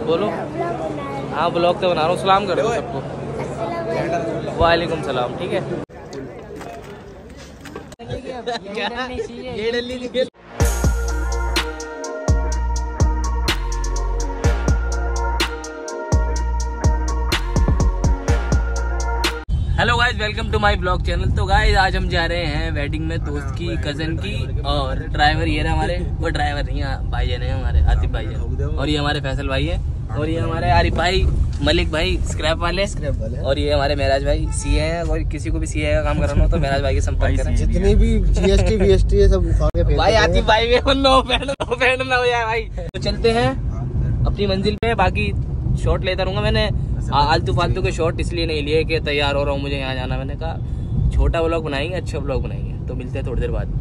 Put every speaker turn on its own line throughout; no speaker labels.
बोलो। हाँ ब्लॉग तो बना रहा हूँ, सलाम कर दो सबको। वालेकुम सलाम। ठीक है। Hello guys, welcome to my blog channel. तो गाइज आज हम जा रहे हैं वेडिंग में दोस्त की, कजन की, और ड्राइवर ये रहा हमारे, वो ड्राइवर नहीं है, भाईजान है हमारे, आतिफ भाईजान, और ये हमारे फैसल भाई है, और ये हमारे आरिफ भाई, मलिक भाई स्क्रैप वाले, और ये हमारे महराज भाई सीए हैं। और किसी को भी सीए का काम कराना हो तो महराज भाई के संपर्क करें।
जितनी भी जीएसटी वीएसटी है सब उठा के
भाई आतिफ भाई नो बैंड ना हो जाए भाई। तो चलते हैं अपनी मंजिल पे। बाकी शॉट लेता रहूंगा। मैंने आलतू फालतू के शॉट इसलिए नहीं लिए कि तैयार हो रहा हूँ, मुझे यहाँ जाना। मैंने कहा छोटा व्लॉग बनाएंगे, अच्छा व्लॉग बनाएंगे। तो मिलते हैं थोड़ी देर बाद।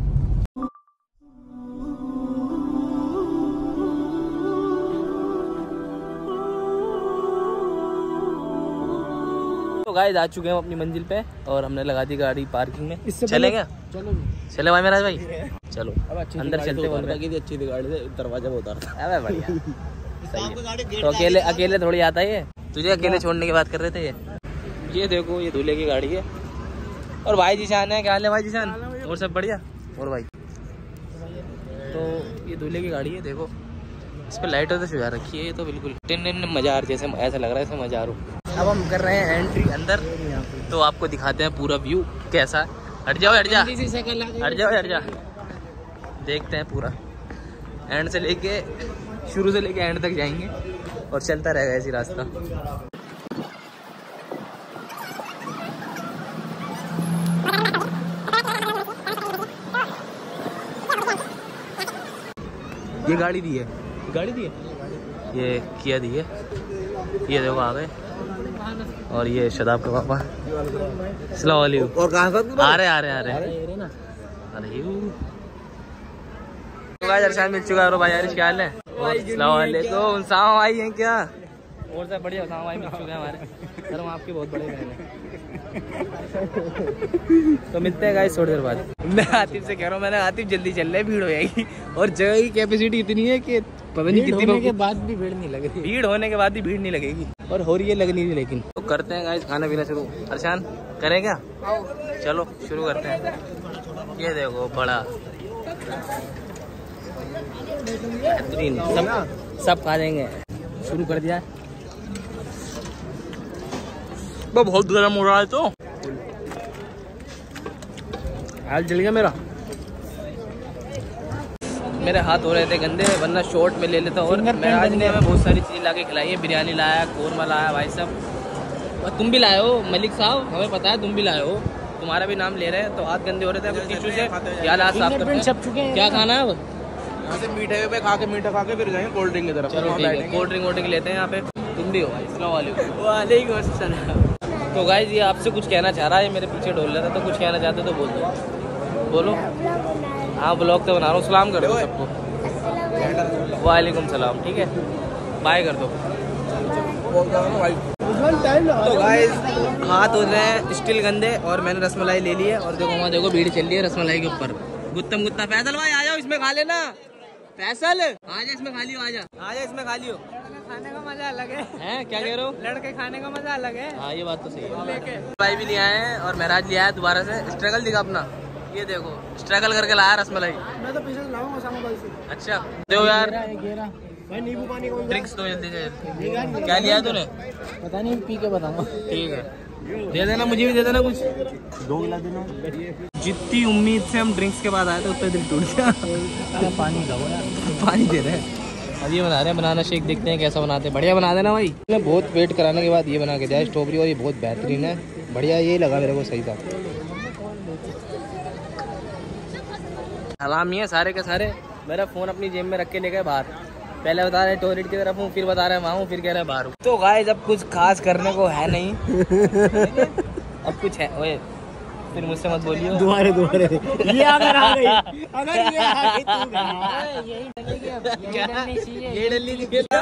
तो गाइस आ चुके हैं अपनी मंजिल पे और हमने लगा दी गाड़ी पार्किंग में। चलेंगे? चले भाई मेराज भाई, चलो अंदर चलते हैं।
अच्छी गाड़ी से दरवाजा में उतारता।
बढ़िया सही है। तो अकेले थोड़ी आता है ये, तुझे अकेले छोड़ने की बात कर रहे थे। ये देखो ये दूल्हे की गाड़ी है और भाई जीशान है। क्या हाल है भाई जीशान? और सब बढ़िया। और भाई तो ये दूल्हे की गाड़ी है, देखो इस पर लाइट तो सुझा रखी है। ये तो बिल्कुल मज़ार जैसे ऐसा लग रहा है, ऐसे मज़ार हो। अब हम कर रहे हैं एंट्री अंदर, तो आपको दिखाते हैं पूरा व्यू कैसा। हट जाओ हट जा, हट जा। देखते हैं पूरा एंड से लेके, शुरू से लेके एंड तक जाएंगे और चलता रहेगा ऐसी रास्ता। ये गाड़ी दी है, ये किया दी है। ये देखो आ गए, और ये शदाब का पापा। अस्सलाम वालेकुम।
और कहाँ से
आ रहे तो अरशान मिल चुका है भाई। यार क्या हाल है? अस्सलाम वालेकुम। साम भाई हैं क्या? और सब बढ़िया। साम भाई मिल चुके हैं हमारे, सर हम आपके बहुत बड़े फैन हैं। तो मिलते हैं गाइस थोड़ी देर बाद। मैं आतिफ से कह रहा हूँ, मैंने आतिफ जल्दी चल रहे, भीड़ हो जाएगी। और जगह की कैपेसिटी इतनी है कि पता नहीं कितनी होने के बाद भी भीड़ नहीं लगेगी। भीड़ होने के बाद भी भीड़ नहीं लगेगी, और हो रही है लगनी भी। लेकिन तो करते हैं गाइस खाना पीना शुरू। अरशान करें क्या? चलो शुरू करते हैं। ये देखो बड़ा सब खा लेंगे। शुरू कर दिया। बहुत गर्म हो रहा है। तो हाल जल गया मेरा। मेरे हाथ हो रहे थे गंदे, वरना शॉर्ट में ले लेता। और आज ने हमें बहुत सारी चीज़ें ला के खिलाई है। बिरयानी लाया, कोरमा लाया भाई साहब, और तुम भी लाए हो मलिक साहब, हमें पता है तुम भी लाए हो। तुम्हारा भी नाम ले रहे हैं तो हाथ गंदे हो रहे थे, टिश्यू से यार हाथ साफ करते हैं। क्या खाना है अब?
यहाँ से मीठे पे खा के, मीठा खा के फिर जाएंगे कोल्ड ड्रिंक की तरफ।
चलो ठीक है, कोल्ड ड्रिंक लेते हैं यहाँ पे। तुम भी हो भाई। अस्सलाम वालेकुम। तो गाइस ये आपसे कुछ कहना चाह रहा है, मेरे पीछे डोल रहा था। तो कुछ कहना चाहते तो बोल दो। बोलो। हाँ ब्लॉग तो बना रहा हूँ, सलाम कर दो सबको। वालेकुम सलाम। ठीक है, बाय कर दो। तो गाइस हाथ हो रहे हैं स्टिल गंदे, और मैंने रसमलाई ले ली है। और देखो वहाँ देखो भीड़ चल रही है रसमलाई के ऊपर। गुत्ता फैसल भाई आ जाओ, इसमें खा लेना। फैसल आजा, इसमें खा लियो। आजा इसमें खा लियो। खाने का मजा अलग है। क्या कह रहे हो? लड़के खाने का मजा अलग है। हाँ ये बात तो सही है। भाई भी ले आए हैं और महराज ले आया दोबारा से। स्ट्रगल दिखा अपना, ये देखो स्ट्रगल करके लाया रसमलाई। मैं तो पीछे लाऊंगा सामा भाई से। अच्छा दो यार भाई, नींबू पानी को ड्रिंक्स दो जल्दी से। क्या लिया तूने? पता नहीं, पी के बताऊंगा। ठीक है, दे देना, मुझे भी दे देना कुछ। 2 गिलास देना। जितनी उम्मीद से हम ड्रिंक्स के बाद आए थे उतना दिल टूट गया। पानी लाओ यार, पानी दे रहे हैं। अब ये बना रहे हैं बनाना शेक, देखते हैं कैसा बनाते हैं। बढ़िया बना देना भाई। मैंने बहुत वेट कराने के बाद ये बना के दिया स्ट्रॉबेरी, और ये बहुत बेहतरीन है। बढ़िया, ये लगा मेरे को सही था। हलामी है सारे के सारे। मेरा फोन अपनी जेब में रख के ले गए बाहर। पहले बता रहे टॉयलेट की तरफ हूँ, फिर बता रहे वहाँ हूँ, फिर कह रहे बाहर हूँ। तो गाइस अब कुछ खास करने को है नहीं। अब कुछ है ओए, फिर मुझसे मत बोलियो। दोबारे ये अगर आ गई, अगर ये आ गई ये डलनी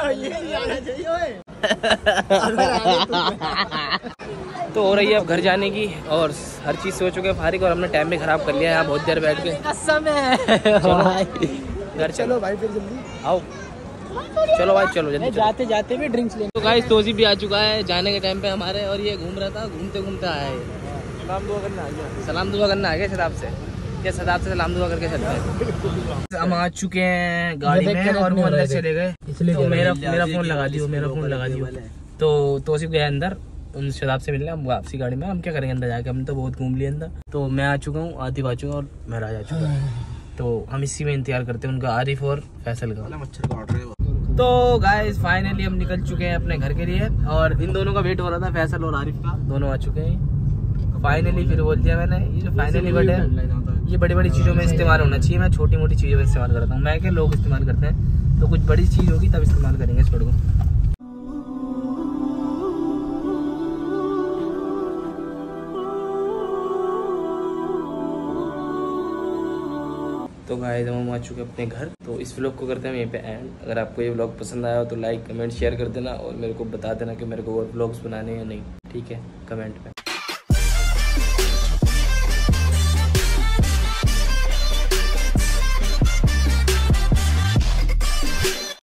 तो हो रही है अब घर जाने की, और हर चीज सोच चुके फारिग, और हमने टाइम भी खराब कर लिया यहाँ बहुत देर बैठ के। कसम है घर चलो भाई, फिर जल्दी आओ। चलो भाई चलो जल्दी
जाते जाते भी ड्रिंक्स लेंगे।
तो गाइस तोसी भी आ चुका है जाने के टाइम पे हमारे, और ये घूम रहा था, घूमते घूमते आया है।
सलाम दुआ करने आ गया।
सलाम दुआ करना आ गया शताब से, क्या शताब से सलाम दुआ करके चलते हैं। हम आ चुके हैं गाड़ी में और वो अंदर चले गए, तो मेरा फोन लगा दियो। तो तोसिफ गया अंदर उन शताब से मिलने, हम वापसी गाड़ी में। हम क्या करेंगे अंदर जाके, हम तो बहुत घूम लिए अंदर। तो मैं आ चुका हूँ, आतिफ आ चुका और महराज आ चुका है। तो हम इसी में इंतजार करते हैं उनका, आरिफ और फैसल का।
मच्छर काट रहे हो।
तो गाइस फाइनली हम निकल चुके हैं अपने घर के लिए, और इन दोनों का वेट हो रहा था, फैसल और आरिफ का। दोनों आ चुके हैं फाइनली। फिर बोल दिया मैंने, ये जो फाइनली वर्ड है ये बड़ी बड़ी चीज़ों में इस्तेमाल होना चाहिए। मैं छोटी मोटी चीज़ों में इस्तेमाल करता हूँ, मैं क्या लोग इस्तेमाल करते हैं, तो कुछ बड़ी चीज़ होगी तब इस्तेमाल करेंगे इस वर्ड को। तो गाइस हम आ चुके हैं अपने घर, तो इस व्लॉग को करते हैं यहीं पे एंड। अगर आपको ये व्लॉग पसंद आया हो तो लाइक कमेंट शेयर कर देना, और मेरे को बता देना कि मेरे को और व्लॉग्स बनाने हैं या नहीं, ठीक है, कमेंट में।